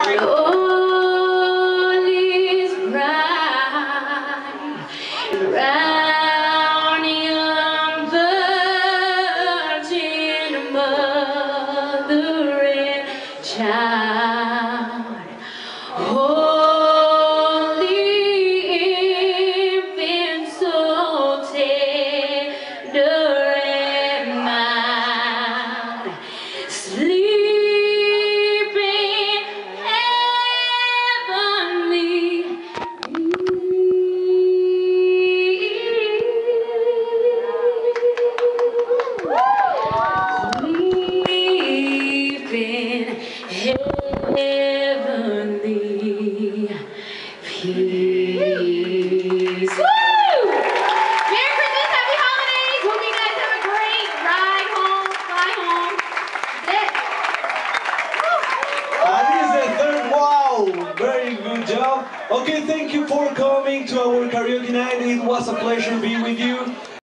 All is bright around young virgin mother and child. Holy infant, so tender and mild, sleeping heavenly, sleeping heavenly peace. Woo! Merry Christmas, happy holidays. Hope you guys have a great ride home, fly home. That's it. This is the third. Wow, very good job. Okay, thank you for coming to our karaoke night. It was a pleasure being with you.